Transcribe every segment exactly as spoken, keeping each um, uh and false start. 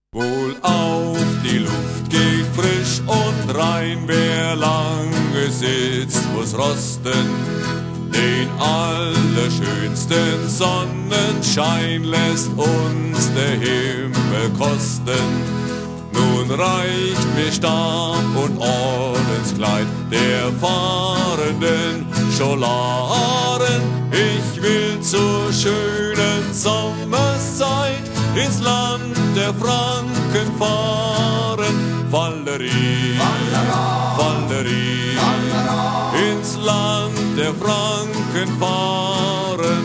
Wohlauf, die Luft geht frisch und rein, wer lange sitzt, muss rosten. Den allerschönsten Sonnenschein lässt uns der Himmel kosten. Nun reicht mir Stab und Ordenskleid der fahrenden Scholaren. Ich will zur schönen Sommerszeit ins Land der Franken fahren. Valerie, Valerie, ins Land der Franken fahren.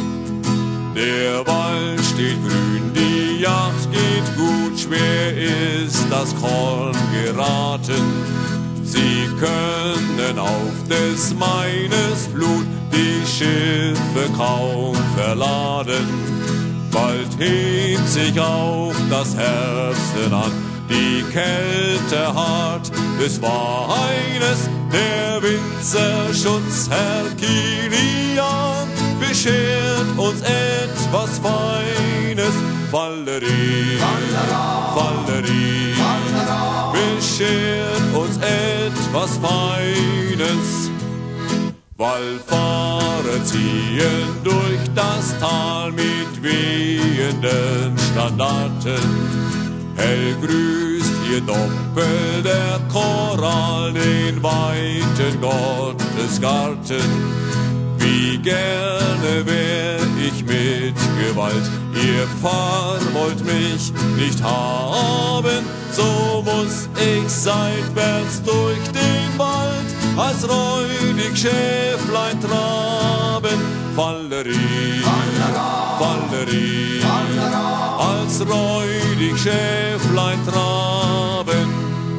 Der Wald steht grün, die Jagd geht gut, schwer ist das Korn geraten. Sie können auf des Maines Flut die Schiffe kaum verladen. Bald hebt sich auch das Herbsten an, die Kälte hart des Weines. Der Winzerschutzherr Kilian beschert uns etwas Feines. Valerie, Valerie, beschert uns etwas Feines. Wallfahrer ziehen durch das Tal mit wehenden Standarten. Hell grüßt ihr Doppel der Choral den weiten Gottesgarten. Wie gerne wär ich mit Gewalt, ihr Pfarr wollt mich nicht haben, so muss ich seitwärts durch den Wald als räudig Schäflein traben. Valerie, Valerie, als räudig Schäflein traben.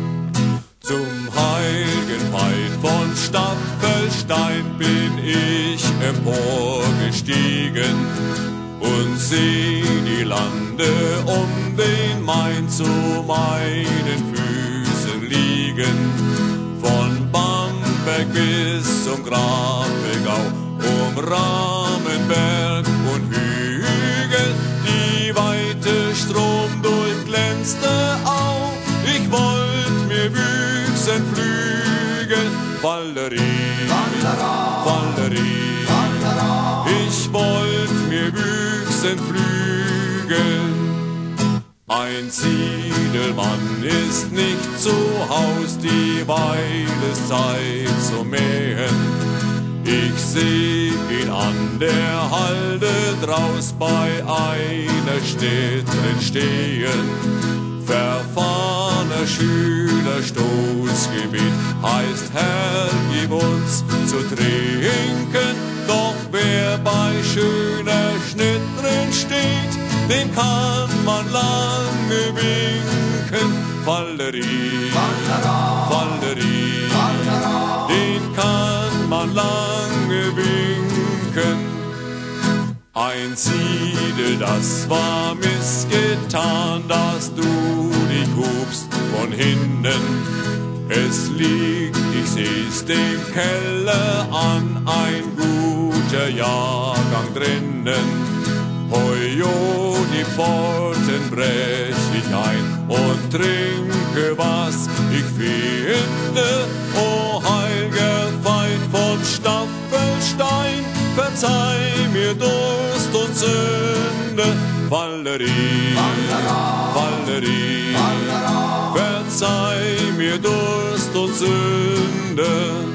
Zum heiligen Feind von Staffelstein bin ich emporgestiegen und seh die Lande um den Main zu meinen Füßen liegen. Von Bamberg bis zum Grafegau, um Ramenberg und Hügel, die weite Strom durchglänzte Au. Ich wollt mir wüchsen Flügel, Valerie, Valerie, ich wollt mir wüchsen Flügel. Ein Ziedelmann ist nicht zu Haus, die Weil es Zeit zu mähen. Ich seh ihn an der Halde draus bei einer Städterin stehen. Verfahrner Schüler Stoßgebet heißt, Herr, gib uns zu trinken. Doch wer bei schöner Schnitt drin steht, den kann man lange winken. Valerie, Valerie, den kann man lange winken. Ein Ziedel, das war missgetan, dass du dich hubst von hinten. Es liegt, ich seh's dem Keller an, ein guter Jahrgang drinnen. Hojo, die Pforten brech ich ein und trinke, was ich finde. O heiliger Feind von Staffelstein, verzeih mir Durst und Sünde. Valerie, Valerie, verzeih mir Durst und Sünde.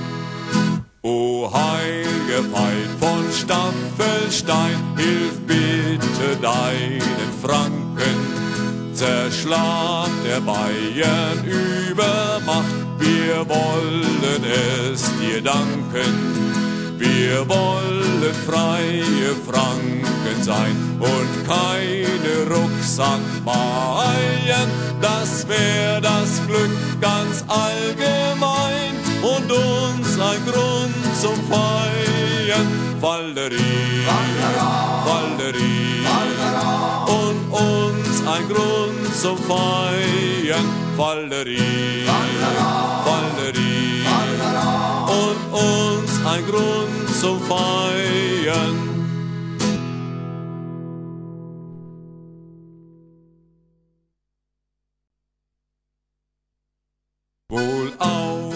O heiliger Feind von Staffelstein, hilf bitte deinen Franken. Zerschlag der Bayern Übermacht, wir wollen es dir danken. Wir wollen freie Franken sein und keine Rucksackbayern. Das wär das Glück ganz allgemein und uns ein Grund zum Feiern. Valerie, Valerie, und uns ein Grund zum Feiern. Valerie, Valerie, und uns ein Grund zum Feiern. wohl auf.